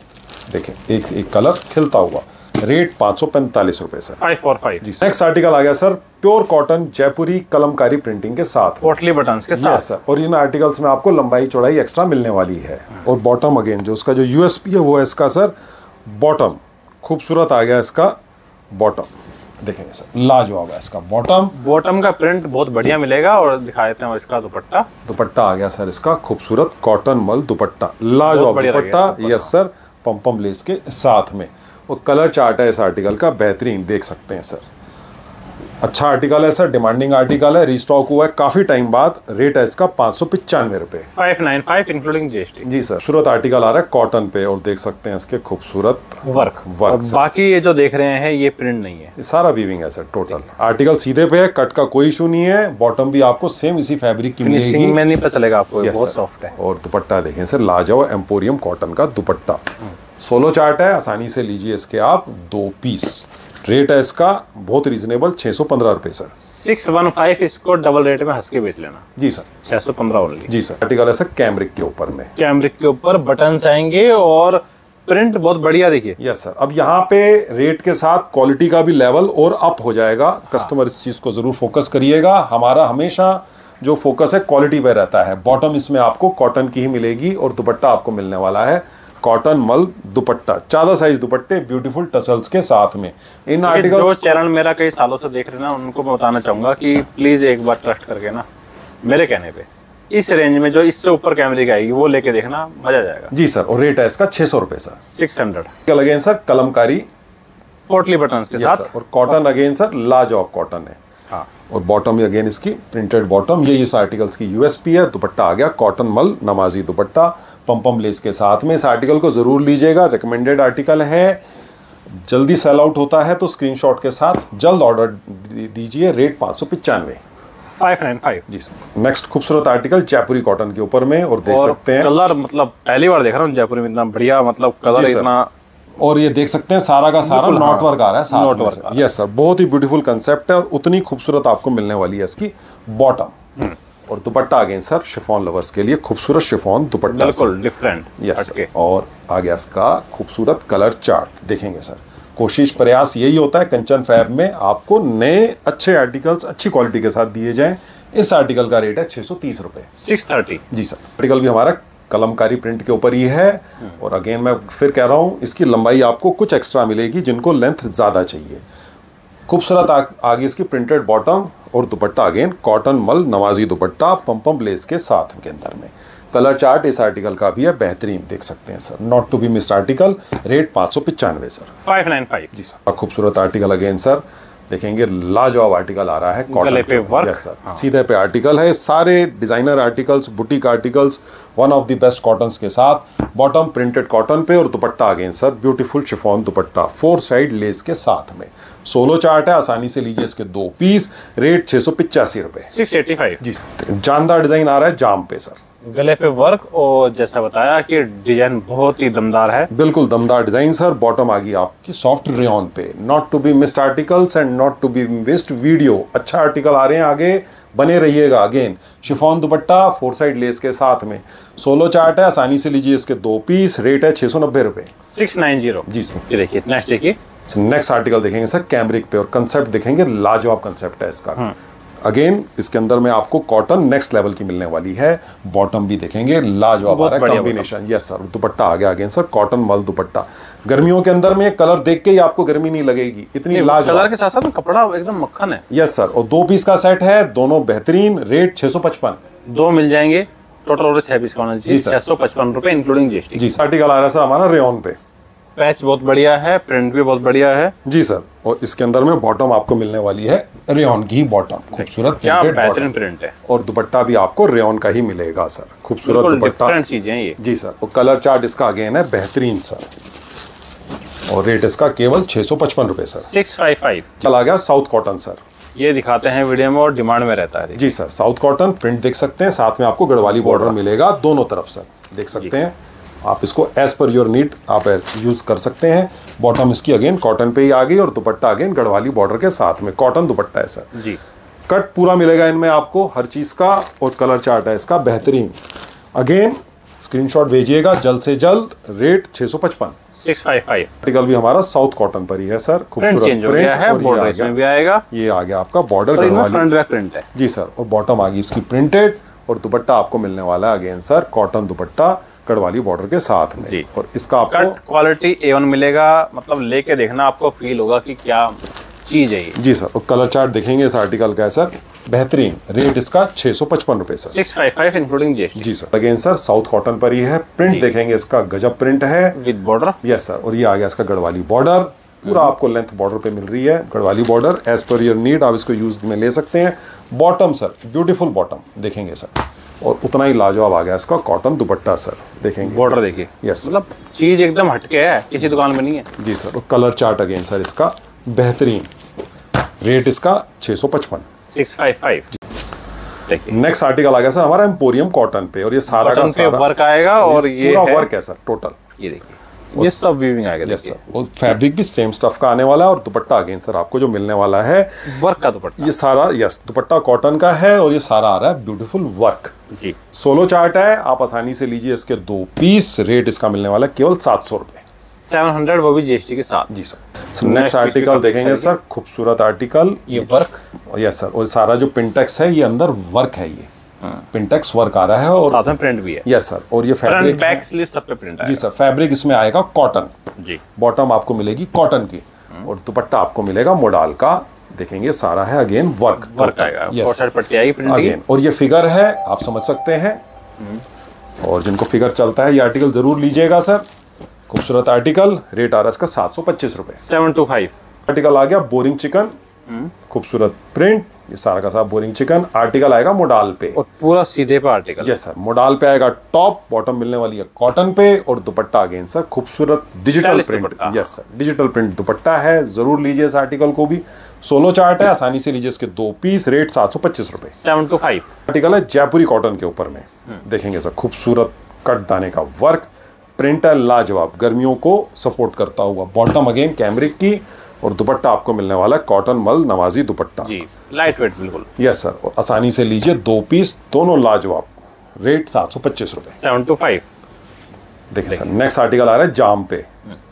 देखें एक एक कलर खिलता हुआ। रेट पाँच सौ पैंतालीस रुपए सर, फाइव फोर फाइव। जी नेक्स्ट आर्टिकल आ गया सर प्योर कॉटन जयपुरी कलमकारी प्रिंटिंग के साथ, पोटली बटन्स के साथ। यस सर, और इन आर्टिकल्स में आपको लंबाई चौड़ाई एक्स्ट्रा मिलने वाली है। और बॉटम अगेन जो उसका जो यूएसपी है वो है इसका सर बॉटम, खूबसूरत आ गया इसका बॉटम, देखेंगे सर लाजवाब है इसका बॉटम। बॉटम का प्रिंट बहुत बढ़िया मिलेगा और दिखा देते हैं इसका दुपट्टा। दुपट्टा आ गया सर इसका खूबसूरत कॉटन मल दुपट्टा, लाजवाब दुपट्टा, यस सर, पम्पम लेस के साथ में। और कलर चार्ट है इस आर्टिकल का बेहतरीन, देख सकते हैं सर। अच्छा आर्टिकल है सर, डिमांडिंग आर्टिकल है, रीस्टॉक हुआ है काफी टाइम बाद। रेट है इसका पाँच सौ पचानवे रुपए, five nine five including GST. जी सर, खूबसूरत आर्टिकल आ रहा है कॉटन पे और देख सकते हैं इसके खूबसूरत वर्क वर्क। बाकी ये जो देख रहे हैं ये प्रिंट नहीं है, ये सारा वीविंग है सर टोटल। आर्टिकल सीधे पे है, कट का कोई इशू नहीं है। बॉटम भी आपको सेम इसी फैब्रिक की मिलेगी, फिनिशिंग में नहीं पता चलेगा आपको, Yes, बहुत sir. सॉफ्ट है। और दुपट्टा देखें सर लाजवाब एम्पोरियम कॉटन का दुपट्टा, सोलो चार्ट है, आसानी से लीजिए इसके आप दो पीस। रेट है इसका बहुत रीजनेबल छह सौ पंद्रह रुपए सर, सिक्स वन फाइव। इसको डबल रेट में हंस के बेच लेना। जी सर, छह सौ पंद्रह ओनली। जी सर। आर्टिकल है सर कैमरिक के ऊपर में, कैमरिक के ऊपर बटन्स आएंगे और प्रिंट बहुत बढ़िया देखिए। Yes sir. अब यहाँ पे रेट के साथ क्वालिटी का भी लेवल और अप हो जाएगा। कस्टमर इस चीज को जरूर फोकस करिएगा, हमारा हमेशा जो फोकस है क्वालिटी पे रहता है। बॉटम इसमें आपको कॉटन की ही मिलेगी और दुपट्टा आपको मिलने वाला है कॉटन मल दुपट्टा, ज्यादा साइज दुपट्टे ब्यूटीफुल टसल्स के साथ में। इन आर्टिकल जो चैनल मेरा कई सालों से देख रहे हैं ना, उनको मैं बताना चाहूंगा कि प्लीज एक बार ट्रस्ट करके ना, मेरे कहने पे इस रेंज में जो इससे ऊपर कैमरे आएगी वो लेके देखना, मजा आ जाएगा। जी सर। और रेट है इसका छह सौ रुपए sir, six hundred. Again sir kalamkari पोटली बटन के साथ सर, और कॉटन अगेन सर लाजवाब कॉटन है। हाँ। और बॉटम अगेन इसकी प्रिंटेड बॉटम, ये इस आर्टिकल्स की यूएसपी है। दुपट्टा आ गया कॉटन मल नमाजी दुपट्टा पम्पम लेस के साथ में। इस आर्टिकल को जरूर लीजिएगा, रिकमेंडेड आर्टिकल है, जल्दी सेल आउट होता है तो स्क्रीनशॉट के साथ जल्द ऑर्डर दीजिए। रेट पाँच सौ पचानवे, फाइव नाइन फाइव। जी सर। नेक्स्ट खूबसूरत आर्टिकल जयपुरी कॉटन के ऊपर में और देख और सकते हैं कलर, मतलब पहली बार देख रहा हूँ जयपुरी में इतना बढ़िया, मतलब कलर जी सर। इतना। और ये देख सकते हैं सारा का सारा बिल्कुल, नॉट हाँ, वर्क आ रहा है साथ नॉट में वर्क से। आ रहा है। यस सर, बहुत ही ब्यूटीफुल कंसेप्ट है और उतनी खूबसूरत आपको मिलने वाली है इसकी बॉटम। और दुपट्टा अगेन सर शिफॉन लवर्स के लिए खूबसूरत शिफॉन दुपट्टा, बिल्कुल डिफरेंट। यस। और आ गया इसका खूबसूरत कलर चार्ट, देखेंगे सर। कोशिश प्रयास यही होता है कंचन फैब में आपको नए अच्छे आर्टिकल्स अच्छी क्वालिटी के साथ दिए जाएं। इस आर्टिकल का रेट है छह सौ तीस रुपए, सिक्स थर्टी। जी सर। आर्टिकल भी हमारा कलमकारी प्रिंट के ऊपर ही है। और अगेन मैं फिर कह रहा हूँ इसकी लंबाई आपको कुछ एक्स्ट्रा मिलेगी जिनको लेंथ ज़्यादा चाहिए। खूबसूरत आ, आगे इसकी प्रिंटेड बॉटम और दुपट्टा अगेन कॉटन मल नवाजी दुपट्टा पम्पम लेस के साथ के अंदर में। कलर चार्ट इस आर्टिकल का भी है बेहतरीन, देख सकते हैं sir, not to be missed article. Rate पाँच सौ पचानवे सर, फाइव नाइन फाइव। जी सर। खूबसूरत आर्टिकल अगेन सर, देखेंगे लाजवाब आर्टिकल आ रहा है कॉटन गले पे वर्क। यस सर, हाँ। सीधे पे आर्टिकल है, सारे designer articles boutique articles one of the best cottons के साथ। बॉटम प्रिंटेड कॉटन पे और दुपट्टा again sir beautiful chiffon dupatta four side lace के साथ में। सोलो चार्ट है, आसानी से लीजिए इसके दो पीस। रेट छह सौ पिचासी रुपए, सिक्स एटी फाइव। जी। जानदार डिजाइन आ रहा है जाम पे सर, गले पे वर्क और जैसा बताया कि डिजाइन बहुत ही दमदार है, बिल्कुल दमदार डिजाइन सर। बॉटम आ गई आपकी सॉफ्ट रेयन पे, not to be missed articles and not to be missed video. अच्छा आर्टिकल आ रहे हैं आगे, बने रहिएगा। Again chiffon dupatta four side lace के साथ में। सोलो चार्ट है, आसानी से लीजिए इसके दो पीस। रेट है छह सौ नब्बे रुपए, सिक्स नाइन जीरो। जी सर। ये देखिए नेक्स्ट देखिए। नेक्स्ट आर्टिकल देखेंगे सर कैमरिक पे और कंसेप्ट देखेंगे, लाजवाब कंसेप्ट है इसका। अगेन इसके अंदर में आपको कॉटन नेक्स्ट लेवल की मिलने वाली है। बॉटम भी देखेंगे लाजवाब आ रहा है कॉम्बिनेशन, यस सर। दुपट्टा आ गया अगेन सर कॉटन मल दुपट्टा। गर्मियों के अंदर में कलर देख के ही आपको गर्मी नहीं लगेगी, इतनी लाजवाब। कलर के साथ साथ कपड़ा एकदम मक्खन है, यस सर। और दो पीस का सेट है, दोनों बेहतरीन। रेट छह सौ पचपन, दो मिल जाएंगे। टोटल ऑर्डर छह पीस का होना चाहिए, छह सौ पचपन रुपए इंक्लूडिंग जीएसटी। जी सर। आर्टिकल आ रहा है सर हमारा रेयन पे, पैच बहुत बढ़िया है, प्रिंट भी बहुत बढ़िया है, जी सर। और इसके अंदर में बॉटम आपको मिलने वाली है रेयन की बॉटम, खूबसूरत क्या प्रिंटेड बेहतरीन बॉटम। प्रिंट है। और दुपट्टा भी आपको रेयन का ही मिलेगा सर, खूबसूरत दुपट्टा, डिफरेंट चीजें हैं ये, जी सर। और कलर चार्ट इसका अगेन है बेहतरीन सर। और रेट इसका केवल छह सौ पचपन रुपए सर, सिक्स फाइव फाइव। चला गया साउथ कॉटन सर, ये दिखाते हैं वीडियो में और डिमांड में रहता है। जी सर। साउथ कॉटन प्रिंट देख सकते हैं, साथ में आपको गढ़वाली बॉर्डर मिलेगा दोनों तरफ सर, देख सकते हैं। आप इसको एज पर योर नीड आप यूज कर सकते हैं। बॉटम इसकी अगेन कॉटन पे ही आ गई और दुपट्टा अगेन गढ़वाली बॉर्डर के साथ में कॉटन दुपट्टा है सर जी। कट पूरा मिलेगा इनमें आपको हर चीज का और कलर चार्ट है इसका बेहतरीन। अगेन स्क्रीनशॉट भेजिएगा जल्द से जल्द। रेट छह सौ पचपन सिक्स फाइव फाइव। आर्टिकल भी हमारा साउथ कॉटन पर ही है सर। प्रिंट चेंज हो गया है, बॉर्डर इसमें भी आएगा। ये आ गया आपका border Garhwali front back print है जी सर। और बॉटम आ गई इसकी प्रिंटेड और दुपट्टा आपको मिलने वाला है again sir cotton dupatta Garhwali border के साथ में जी। और इसका आपको कट क्वालिटी ए वन मिलेगा, मतलब लेके देखना आपको फील होगा कि क्या चीज है ये जी सर। और कलर चार्ट देखेंगे इस आर्टिकल का है सर बेहतरीन। रेट इसका छह सौ पचपन रुपए sir six five five including GST जी sir. Again sir south cotton पर ही है। प्रिंट देखेंगे इसका गजब प्रिंट है विद बॉर्डर। Yes sir. और ये आ गया इसका गढ़वाली बॉर्डर पूरा आपको लेंथ बॉर्डर पे मिल रही है Garhwali border as per your need आप इसको यूज में ले सकते हैं। बॉटम सर ब्यूटीफुल बॉटम देखेंगे सर और उतना ही लाजवाब आ गया इसका कॉटन दुपट्टा सर देखेंगे। बॉर्डर देखिए यस मतलब चीज एकदम हटके है, किसी दुकान में नहीं है जी सर। और कलर चार्ट अगेन सर इसका बेहतरीन। रेट इसका छह सौ पचपन सिक्स फाइव फाइव। देखिए नेक्स्ट आर्टिकल आ गया सर हमारा एम्पोरियम कॉटन पे और ये सारा का सारा वर्क आएगा और ये पूरा है, वर्क है सर टोटल। ये देखिए ये सब वीविंग आएगा। Yes sir. और फैब्रिक भी सेम स्टफ का आने वाला है और दुपट्टा अगेन सर आपको जो मिलने वाला है वर्क का दुपट्टा ये सारा यस दुपट्टा कॉटन का है और ये सारा आ रहा है ब्यूटीफुल वर्क जी। सोलो चार्ट है आप आसानी से लीजिए इसके दो पीस। रेट इसका मिलने वाला है केवल सात सौ रुपए सेवन हंड्रेड वो भी जीएसटी के साथ जी सर। नेक्स्ट आर्टिकल देखेंगे सर खूबसूरत आर्टिकल ये वर्क यस सर। और सारा जो पिंटेक्स है ये अंदर वर्क है ये पिंटेक्स वर्क आ रहा है और साथ में प्रिंट भी है यस सर। और ये फ्रंट फैब्रिक बैक स्लीव सब पे प्रिंट जी आएगा सर। फैब्रिक इसमें आएगा कॉटन जी। बॉटम आपको मिलेगी कॉटन की और दुपट्टा आपको मिलेगा मोडाल का देखेंगे सारा है अगेन वर्क वर्क आएगा फोर साइड पट्टी आएगी प्रिंट की। अगेन और ये फिगर है आप समझ सकते हैं और जिनको फिगर चलता है ये आर्टिकल जरूर लीजिएगा सर। खूबसूरत आर्टिकल। रेट आ रहा है इसका सात सौ पच्चीस रुपए सेवन टू फाइव। आर्टिकल आ गया बोरिंग चिकन खूबसूरत प्रिंट ये सारा का सारा बोरिंग चिकन। आर्टिकल आएगा मोडाल पे और पूरा सीधे पे आर्टिकल यस सर। मोडाल पे आएगा टॉप बॉटम मिलने वाली है कॉटन पे और दुपट्टा अगेन सर खूबसूरत digital print yes sir digital print dupatta है जरूर लीजिए इस आर्टिकल को भी। सोलो चार्ट है आसानी से लीजिए इसके दो पीस। रेट सात सौ पच्चीस रुपए सेवन टू फाइव। आर्टिकल है जयपुरी कॉटन के ऊपर में देखेंगे सर खूबसूरत कट दाने का वर्क प्रिंट है लाजवाब गर्मियों को सपोर्ट करता हुआ। बॉटम अगेन कैमरिक की और दुपट्टा आपको मिलने वाला है कॉटन मल नवाजी दुपट्टा जी लाइट वेट बिल्कुल यस सर। और आसानी से लीजिए दो पीस दोनों लाजवाब। रेट सात सौ पच्चीस रुपए सेवन टू फाइव। देखिए सर। नेक्स्ट आर्टिकल आ रहा है जाम पे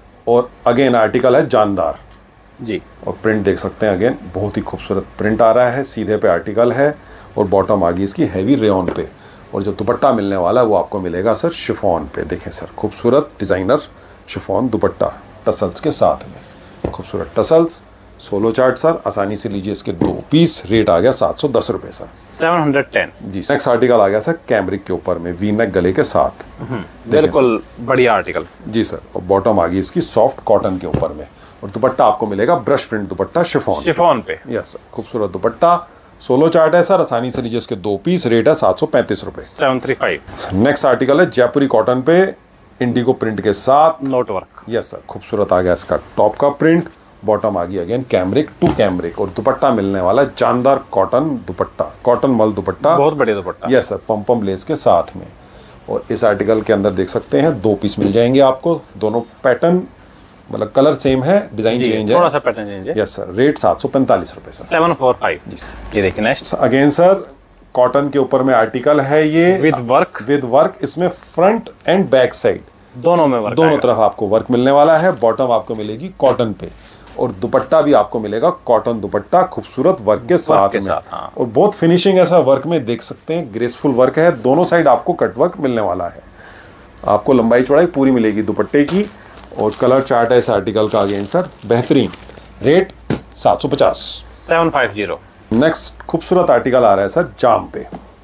और अगेन आर्टिकल है जानदार जी। और प्रिंट देख सकते हैं अगेन बहुत ही खूबसूरत प्रिंट आ रहा है सीधे पे आर्टिकल है और बॉटम आ गई इसकी हैवी रेयन पे और जो दुपट्टा मिलने वाला है वो आपको मिलेगा सर शिफॉन पे। देखें सर खूबसूरत डिजाइनर शिफॉन दुपट्टा टसल्स के साथ में खूबसूरत टसल्स। सोलो चार्ट सर आसानी से लीजिए इसके दो पीस। रेट आ गया सात सौ दस रुपए सर सेवन हंड्रेड टेन जी। नेक्स्ट आर्टिकल आ गया सर कैमरिक के ऊपर में वी नेक गले के साथ बिल्कुल बढ़िया आर्टिकल जी सर। और बॉटम आ गई इसकी सॉफ्ट कॉटन के ऊपर में और दुपट्टा आपको मिलेगा brush print dupatta chiffon chiffon पे यस सर। खूबसूरत दुपट्टा सोलो चार्ट है सर आसानी से लीजिए इसके दो पीस। रेट है सात सौ पैंतीस रुपए seven three five. Next article है जयपुरी कॉटन पे इंडिगो प्रिंट के साथ नोट वर्क यस सर। खूबसूरत आ गया इसका टॉप का प्रिंट बॉटम आ गई अगेन कैमरिक टू कैमरिक और दुपट्टा मिलने वाला है जानदार कॉटन दुपट्टा कॉटन मल दुपट्टा बहुत बढ़िया दुपट्टा यस सर पम पम लेस के साथ में। और इस आर्टिकल के अंदर देख सकते हैं दो पीस मिल जाएंगे आपको दोनों पैटर्न मतलब कलर सेम है डिजाइन चेंज है थोड़ा सा पैटर्न चेंज है यस सर। रेट सात सौ पैंतालीस रुपए सर सेवन फोर फाइव। ये देखिए नेक्स्ट अगेन सर कॉटन के ऊपर में आर्टिकल है ये विद वर्क विद वर्क इसमें फ्रंट एंड बैक साइड दोनों में वर्क दोनों तरफ आपको वर्क मिलने वाला है। बॉटम आपको मिलेगी कॉटन पे और दुपट्टा भी आपको मिलेगा कॉटन दुपट्टा खूबसूरत वर्क के साथ के में साथ, हाँ। और बहुत फिनिशिंग ऐसा वर्क में देख सकते हैं ग्रेसफुल वर्क है। दोनों साइड आपको कट वर्क मिलने वाला है। आपको लंबाई चौड़ाई पूरी मिलेगी दुपट्टे की और कलर चार्ट है इस आर्टिकल का अगेन सर बेहतरीन। रेट सात सौ पचास सेवन फाइव जीरो। नेक्स्ट खूबसूरत आर्टिकल आ रहा है सर जाम पे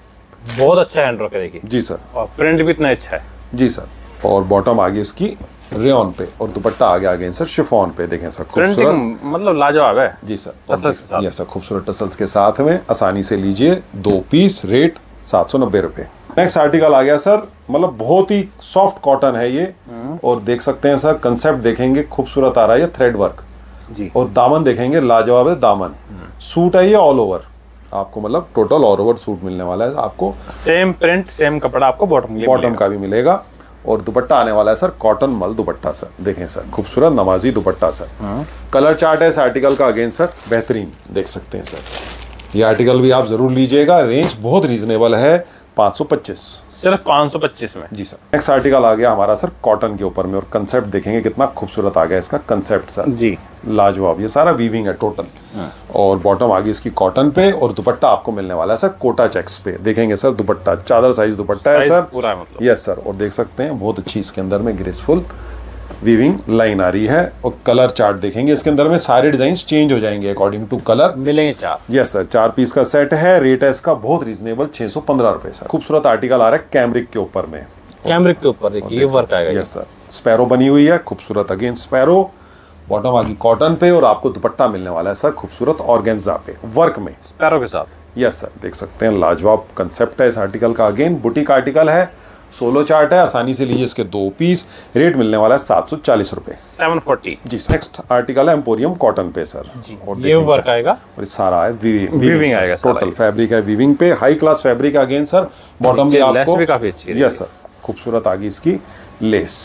बहुत अच्छा हैंड वर्क है देखिए जी सर। और प्रिंट भी इतना अच्छा है जी सर। और बॉटम आ गई इसकी रेयन पे और दुपट्टा आ गया अगेन सर शिफॉन पे। देखें सर खूबसूरत प्रिंटिंग मतलब लाजवाब है जी सर। टसल्स के साथ। यस सर खूबसूरत टसल्स के साथ में आसानी से लीजिए दो पीस। रेट सात सौ नब्बे रुपए। नेक्स्ट आर्टिकल आ गया सर मतलब बहुत ही सॉफ्ट कॉटन है ये और देख सकते हैं सर कंसेप्ट देखेंगे खूबसूरत आ रहा है ये थ्रेड वर्क जी। और दामन देखेंगे लाजवाब है दामन। सूट है ये ऑल ओवर आपको मतलब टोटल ऑल ओवर सूट मिलने वाला है आपको। सेम प्रिंट सेम कपड़ा आपको बॉटम बॉटम का भी मिलेगा और दुपट्टा आने वाला है सर कॉटन मल दुपट्टा सर, देखें सर खूबसूरत नमाजी दुपट्टा सर। कलर चार्ट है इस आर्टिकल का अगेन सर बेहतरीन, देख सकते हैं सर। ये आर्टिकल भी आप जरूर लीजिएगा, रेंज बहुत रीजनेबल है, पाँच सौ पच्चीस, सिर्फ पाँच सौ पच्चीस में। जी सर। नेक्स्ट आर्टिकल आ गया हमारा सर कॉटन के ऊपर में, और कंसेप्ट देखेंगे कितना खूबसूरत आ गया इसका कंसेप्ट सर जी, लाजवाब। ये सारा वीविंग है टोटल, और बॉटम आ गई इसकी कॉटन पे, और दुपट्टा आपको मिलने वाला है सर कोटा चेक्स पे, देखेंगे सर दुपट्टा चादर साइज दुपट्टा है सर पूरा है मतलब। Yes sir. और देख सकते हैं बहुत अच्छी इसके अंदर में ग्रेसफुल वीविंग लाइन आ रही है, और कलर चार्ट देखेंगे इसके अंदर में सारे डिजाइन चेंज हो जाएंगे अकॉर्डिंग टू कलर, मिलेंगे चार। यस सर, चार पीस का सेट है, रेट है इसका बहुत रीजनेबल छह सौ पंद्रह रुपए सर। खूबसूरत आर्टिकल आ रहा है कैमरिक के ऊपर में, कैमरिक के ऊपर देखिए ये वर्क आएगा। यस सर, स्पैरो बनी हुई है खूबसूरत, अगेन स्पैरो, बॉटम आ गई कॉटन पे, और आपको दुपट्टा मिलने वाला है सर खूबसूरत ऑर्गेन्जा पे वर्क में स्पैरो के साथ। यस सर, देख सकते हैं लाजवाब कंसेप्ट है इस आर्टिकल का, अगेन बुटीक आर्टिकल है, सोलो चार्ट है, आसानी से लीजिए इसके दो पीस, रेट मिलने वाला है सात सौ चालीस रुपए सेवन फोर्टी। जी। नेक्स्ट आर्टिकल है एम्पोरियम कॉटन पे सर, और ये वर्क आएगा, और सारा है वीविंग, वीविंग आएगा, टोटल फैब्रिक है वीविंग पे, high class fabric again sir. Bottom भी आपको भी काफी अच्छी है, यस सर, खूबसूरत आ गई इसकी लेस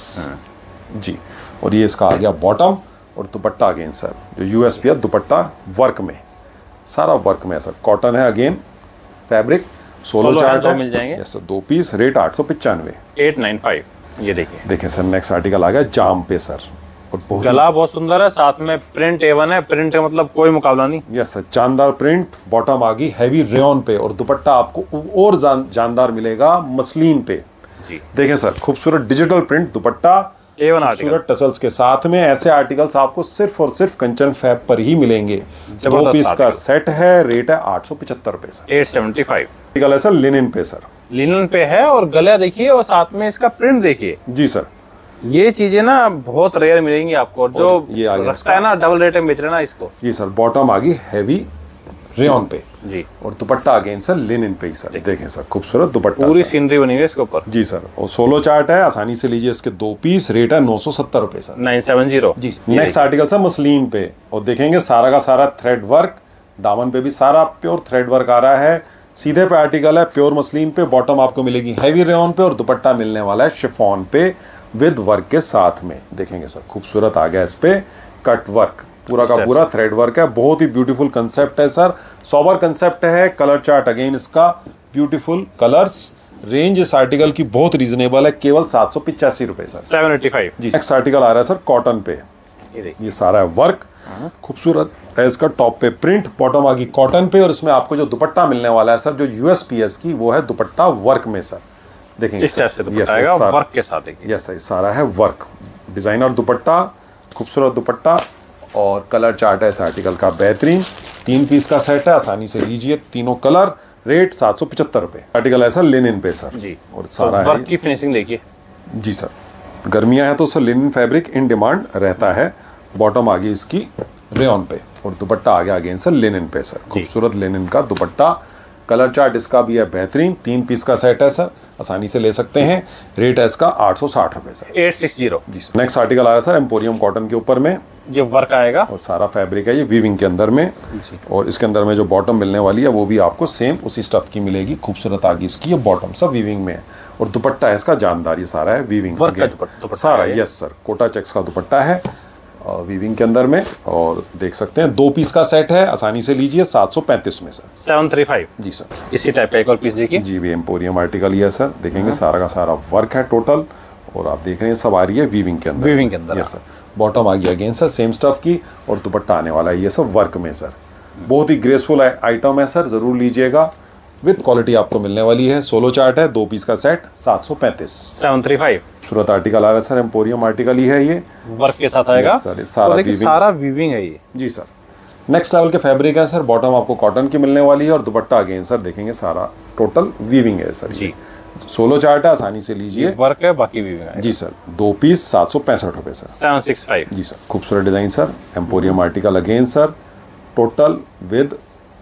जी, और ये इसका आ गया बॉटम, और दुपट्टा अगेन सर जो यूएसपी है दुपट्टा वर्क में, सारा वर्क में है सर, कॉटन है अगेन फैब्रिक, सोलो चार्ट है, मिल जाएंगे यस सर, दो पीस, रेट आठ सौ पचानवे एट नाइन फाइव। ये देखिए देखिए सर। नेक्स्ट आर्टिकल आ गया जाम पे सर, और बहुत गला बहुत सुंदर है, साथ में प्रिंट एवन है, प्रिंट का मतलब कोई मुकाबला नहीं। यस सर, जानदार प्रिंट, बॉटम आ गई हैवी रेयन पे, और दुपट्टा आपको और जान, जानदार मिलेगा मसलिन पे जी। देखें सर खूबसूरत डिजिटल प्रिंट दुपट्टा, एवन आर्टिकल खूबसूरत टसल्स के साथ में। ऐसे आर्टिकल्स आपको सिर्फ और सिर्फ कंचन फैब पर ही मिलेंगे। दो पीस का सेट है, रेट है आठ सौ पचहत्तर रुपए sir, eight seventy five. Article है सर लिनिन पे सर, लिनन पे है, और गला देखिए, और साथ में इसका प्रिंट देखिए। जी सर। ये चीजें ना बहुत रेयर मिलेंगी आपको, और जो ये आ गया रखता है ना डबल रेट में बेच रहे ना इसको। जी सर, बॉटम आ गई हैवी रेयन पे जी, और दुपट्टा अगेन सर लिनिन पे ही सर, देखें सर खूबसूरत दुपट्टा पूरी सर। सीनरी बनी हुई है इसके ऊपर जी सर, और सोलो चार्ट है, आसानी से लीजिए इसके दो पीस, रेट है नौ सौ सत्तर रुपए सर, नाइन सेवन जीरो। जी। नेक्स्ट आर्टिकल सर मसलिन पे, और देखेंगे सारा का सारा थ्रेड वर्क, दामन पे भी सारा प्योर थ्रेड वर्क आ रहा है, सीधे पे आर्टिकल है प्योर मसलिन पे, बॉटम आपको मिलेगी हैवी रेयन पे, और दुपट्टा मिलने वाला है शिफॉन पे विद वर्क के साथ में। देखेंगे सर खूबसूरत आ गया इस पे कट वर्क, पूरा का पूरा थ्रेड वर्क है, बहुत ही ब्यूटीफुल कंसेप्ट है सर, सोबर कंसेप्ट है। कलर चार्ट अगेन इसका ब्यूटीफुल कलर्स, रेंज इस आर्टिकल की बहुत रीजनेबल है, केवल सात सौ पिचासी रुपए सर, सेवन एटी फाइव। जी। नेक्स्ट आर्टिकल आ रहा है सर कॉटन पे, ये देखिए ये सारा है वर्क, खूबसूरत है इसका, टॉप पे प्रिंट, बॉटम आ गई कॉटन पे, और इसमें आपको जो दुपट्टा मिलने वाला है सर जो यूएसपीएस की, वो है दुपट्टा वर्क में सर, देखेंगे इस टाइप से दुपट्टा आएगा वर्क के साथ। यस सर, सारा है वर्क, डिजाइनर दुपट्टा, खूबसूरत दुपट्टा, और कलर चार्ट है इस आर्टिकल का बेहतरीन, तीन पीस का सेट है, आसानी से लीजिए तीनों कलर, रेट सात सौ पचहत्तर रुपए। आर्टिकल है सर लिनिन पे सर जी, और सारा तो वर्क है की फिनिशिंग देखिए जी सर। गर्मियां हैं तो sir linen fabric in demand रहता है, बॉटम आ गई इसकी रेयन पे, और दुपट्टा आ गया अगेन सर लिनिन पे सर, खूबसूरत लिनिन का दुपट्टा, कलर चार्ट इसका भी है बेहतरीन, तीन पीस का सेट है सर, आसानी से ले सकते हैं, रेट है इसका आठ सौ साठ रुपए सर, एट सिक्स जीरो। जी सर। नेक्स्ट आर्टिकल आ रहा है सर एम्पोरियम कॉटन के ऊपर में, ये वर्क आएगा, और सारा फैब्रिक है ये वीविंग के अंदर में जी। और इसके अंदर में जो बॉटम मिलने वाली है वो भी आपको सेम उसी स्टफ की मिलेगी, खूबसूरत आ गई इसकी, ये बॉटम सब वीविंग में है, और दुपट्टा है इसका जानदार, ये सारा है वीविंग वर्क का दुपट्टा सारा, यस सर, कोटा चेक्स का दुपट्टा है वीविंग के अंदर में, और देख सकते हैं दो पीस का सेट है, आसानी से लीजिए सात सौ पैंतीस में सर, सेवन थ्री फाइव। जी सर। इसी टाइप का एक और पीस देखिए, जी भी एम्पोरियम आर्टिकल ही है सर, देखेंगे सारा का सारा वर्क है टोटल, और आप देख रहे हैं सब आ रही है वीविंग के अंदर, वीविंग के अंदर, यस सर। बॉटम आ गया अगेन सर सेम स्टफ की, और दुपट्टा आने वाला है ये सब वर्क में सर, बहुत ही ग्रेसफुल आइटम है सर, जरूर लीजिएगा, विद क्वालिटी आपको मिलने वाली है। सोलो चार्ट है, दो पीस का सेट, सात सौ पैंतीस, सेवन थ्री फाइव। सूरत आर्टिकल आ रहा है सर, एम्पोरियम आर्टिकल ही है ये, वर्क के साथ आएगा, yes, सर, सारा और देखिए सारा वीविंग है ये, जी सर। नेक्स्ट लेवल के फैब्रिक है सर, बॉटम आपको कॉटन की मिलने वाली है, और दुपट्टा अगेन सर देखेंगे सारा टोटल वीविंग है सर जी। सोलो चार्ट है, आसानी से लीजिए, वर्क है, बाकी वीविंग है जी सर। दो पीस सात सौ पैंसठ रुपए सर, सेवन सिक्स फाइव। जी सर। खूबसूरत design sir, emporium article again sir, total with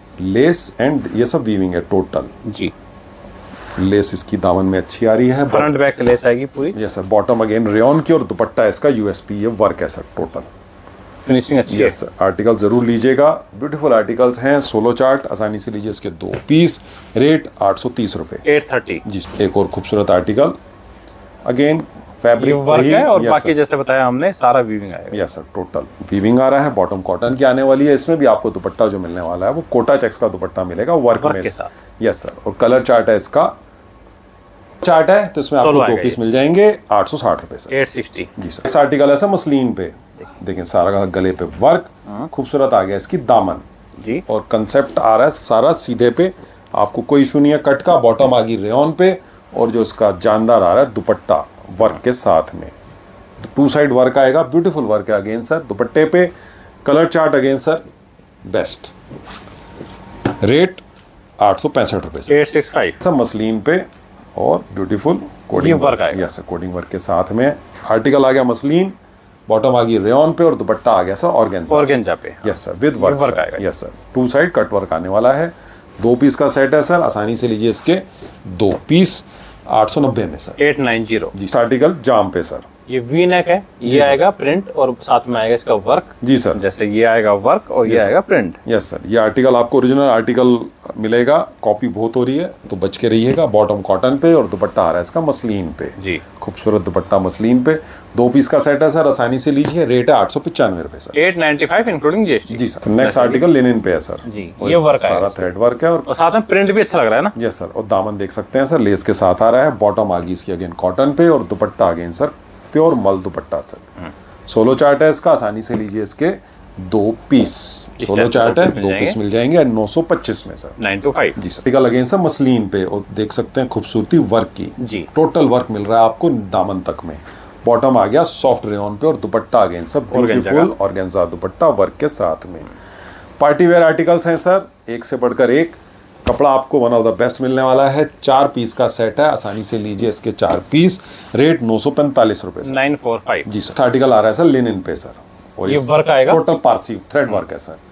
lace and ये सब वीविंग है टोटल जी, लेस इसकी दामन में अच्छी आ रही है, फ्रंट बैक लेस आएगी पूरी, yes sir. Bottom again rayon की, और दुपट्टा इसका यूएसपी ये वर्क है सर टोटल, फिनिशिंग अच्छी है। Yes sir. आर्टिकल जरूर लीजिएगा, ब्यूटीफुल आर्टिकल्स हैं, सोलो चार्ट, आसानी से लीजिए इसके दो पीस, रेट आठ सौ तीस रुपए, एट थर्टी। जी। एक और खूबसूरत आर्टिकल अगेन फैब्रिक वर्क है और yes, बाकी sir. जैसे बताया हमने सारा वीविंग आएगा। यस सर, टोटल वीविंग आ रहा है। बॉटम कॉटन की आने वाली है। इसमें भी आपको दुपट्टा जो मिलने वाला है वो कोटा चेक्स का दुपट्टा मिलेगा वर्क, वर्क में के साथ। यस सर, और कलर चार्ट है इसका, चार्ट है तो इसमें आपको दो पीस मिल जाएंगे आठ सौ साठ रुपए सर, एट सिक्सटी। जी सर। इस आर्टिकल है सर मसलिन पे, देखिए सारा का गले पे वर्क, खूबसूरत आ गया इसकी दामन जी, और कंसेप्ट आ रहा है सारा सीधे पे, आपको कोई इशू नहीं है कट का। बॉटम आ गई रेयन पे और जो इसका जानदार आ रहा है दुपट्टा वर्क के साथ में, टू साइड वर्क आएगा, ब्यूटीफुल वर्क है अगेन सर दुपट्टे पे। Colour chart again sir best, rate आठ सौ पैंसठ रुपए से, एट सिक्स फाइव सब मसलिन पे और ब्यूटीफुल कोडिंग वर्क आएगा। यस सर, कोडिंग वर्क के साथ में आर्टिकल आ गया मसलिन, बॉटम आ गई रेयन पे और दुपट्टा आ गया सर ऑर्गेन्जा, ऑर्गेन्जा पे। Yes sir, with work, work आएगा। Yes sir, two side cut work आने वाला है। दो पीस का सेट है सर, आसानी से लीजिए इसके दो पीस आठ सौ नब्बे में सर, एट नाइन जीरो जी। आर्टिकल जाम पे सर, ये वी नेक है, ये आएगा प्रिंट और साथ में आएगा इसका वर्क, जी सर, जैसे ये आएगा वर्क और ये आएगा प्रिंट। यस सर, ये आर्टिकल आपको ओरिजिनल आर्टिकल मिलेगा, कॉपी बहुत हो रही है तो बच के रहिएगा। बॉटम कॉटन पे और दुपट्टा आ रहा है इसका मसलिन पे जी, खूबसूरत दुपट्टा मसलिन पे। दो पीस का सेट है सर, आसानी से लीजिए, रेट है आठ सौ पचानवे रुपए sir, eight ninety five including GST. जी सर। नेक्स्ट आर्टिकल लिनन पे है सर जी, और ये वर्क सारा थ्रेड वर्क है और, और साथ में प्रिंट भी अच्छा लग रहा है ना। यस सर, और दामन देख सकते हैं सर लेस के साथ आ रहा है। बॉटम आ गई इसकी अगेन कॉटन पे और दुपट्टा अगेन सर प्योर मल दुपट्टा सर। सोलो चार्ट है इसका, आसानी से लीजिए इसके दो पीस, सोलो चार्ट है, दो पीस मिल जाएंगे नौ सौ पच्चीस में सर, नाइन टू फाइव जी sir. Article again sir muslin पे और देख सकते हैं खूबसूरती वर्क की जी, टोटल वर्क मिल रहा है आपको दामन तक में। बॉटम आ गया सॉफ्ट रेयन पे और दुपट्टा अगेन सब ब्यूटीफुल ऑर्गेन्जा दुपट्टा वर्क के साथ में। पार्टी वेयर आर्टिकल्स हैं सर, एक से बढ़कर एक, कपड़ा आपको वन ऑफ द बेस्ट मिलने वाला है। चार पीस का सेट है, आसानी से लीजिए इसके चार पीस, रेट नौ सौ पैंतालीस रुपए सर, नाइन फोर फाइव जी सर। आर्टिकल आ रहा है सर लिनन पे सर, और ये वर्क आएगा टोटल पारसी थ्रेड वर्क है सर,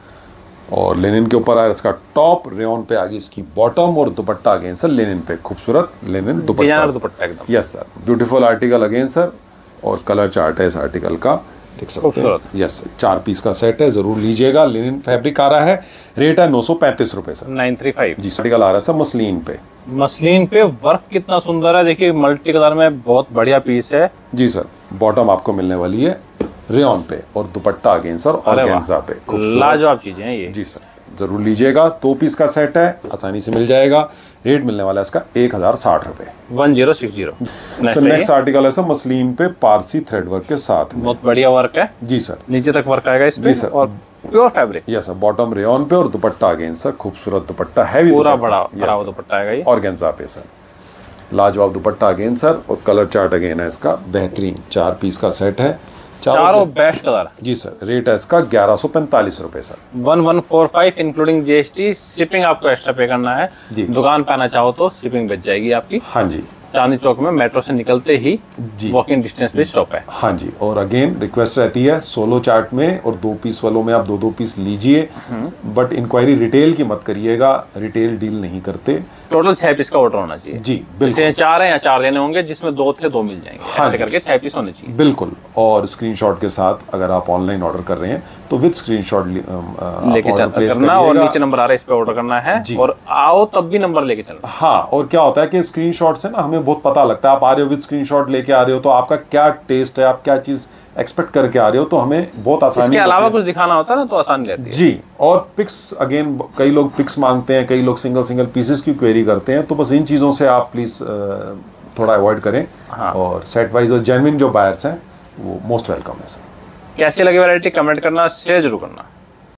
और लिनन के ऊपर आ रहा है इसका टॉप, रेयन पे आ गई इसकी बॉटम और दुपट्टा अगेन सर लिनन पे, खूबसूरत लिनन दुपट्टा दुपट्टा एकदम, yes sir, beautiful article again sir. और कलर चार्ट है इस आर्टिकल का, देख सकते हैं, यस सर। चार पीस का सेट है, जरूर लीजिएगा। लिनन फैब्रिक आ रहा है, रेट है नौ सौ पैंतीस रुपए सर, नाइन थ्री फाइव जी। आर्टिकल आ रहा है सर मसलिन पे, मसलिन पे वर्क कितना सुंदर है, देखिए मल्टी कलर में बहुत बढ़िया पीस है जी सर। बॉटम आपको मिलने वाली है रेयन पे और दुपट्टा अगेन सर ऑर्गेन्जा पे, लाजवाब चीजें हैं ये, जी सर, जरूर लीजिएगा। दो पीस का सेट है, आसानी से मिल जाएगा। रेट मिलने वाला है इसका एक हजार साठ रुपए, one zero six zero. Sir next article है सर मसलिन पे पारसी थ्रेड वर्क के साथ में, बहुत बढ़िया वर्क है जी सर, नीचे तक वर्क आएगा इस पे, जी सर, और pure fabric, yes sir. Bottom rayon पे और दुपट्टा अगेन सर खूबसूरत दुपट्टा, हैवी पूरा बड़ा बड़ा दुपट्टा आएगा ये, ऑर्गेन्जा पे सर, लाजवाब दुपट्टा अगेन सर। और कलर चार्ट अगेन है इसका बेहतरीन, चार पीस का सेट है, चारों बेस्ट कलर जी सर। रेट है इसका ग्यारह सौ पैंतालीस रुपए sir, one one four five including GST. Shipping आपको एक्स्ट्रा पे करना है, दुकान पे आना चाहो तो शिपिंग बच जाएगी आपकी। हाँ जी, चांदनी चौक में मेट्रो से निकलते ही जी, वॉकिंग डिस्टेंस पे शॉप है। हाँ जी। और अगेन रिक्वेस्ट रहती है सोलो चार्ट में और दो पीस वालों में आप दो दो पीस लीजिए, बट इंक्वायरी रिटेल की मत करिएगा, रिटेल डील नहीं करते। टोटल छह पीस का ऑर्डर होना चाहिए जी बिल्कुल, चार है या चार देने होंगे, जिसमें दो थे दो मिल जाएंगे, हाँ ऐसे करके छह पीस होने चाहिए बिल्कुल। और स्क्रीनशॉट के साथ अगर आप ऑनलाइन ऑर्डर कर रहे हैं तो विद स्क्रीनशॉट लेके करना, और नीचे नंबर आ रहा है इस पे ऑर्डर करना है, और आओ तब भी नंबर लेके चलना। हाँ, और क्या होता है कि स्क्रीनशॉट से ना हमें बहुत पता लगता है, आप आ रहे हो विद स्क्रीनशॉट लेके आ रहे हो तो आपका क्या टेस्ट है, आप क्या चीज एक्सपेक्ट करके आ रहे हो, तो हमें बहुत आसानी, इसके अलावा कुछ दिखाना होता है ना तो आसानी रहती है जी। और पिक्स अगेन, कई लोग पिक्स मांगते हैं, कई लोग सिंगल सिंगल पीसेस की क्वेरी करते हैं, तो बस इन चीज़ों से आप प्लीज़ थोड़ा अवॉइड करें। हाँ। और सेट वाइज और जेन्युइन जो बायर्स हैं वो मोस्ट वेलकम है सर। कैसी लगी वैरायटी कमेंट करना, शेयर जरूर करना।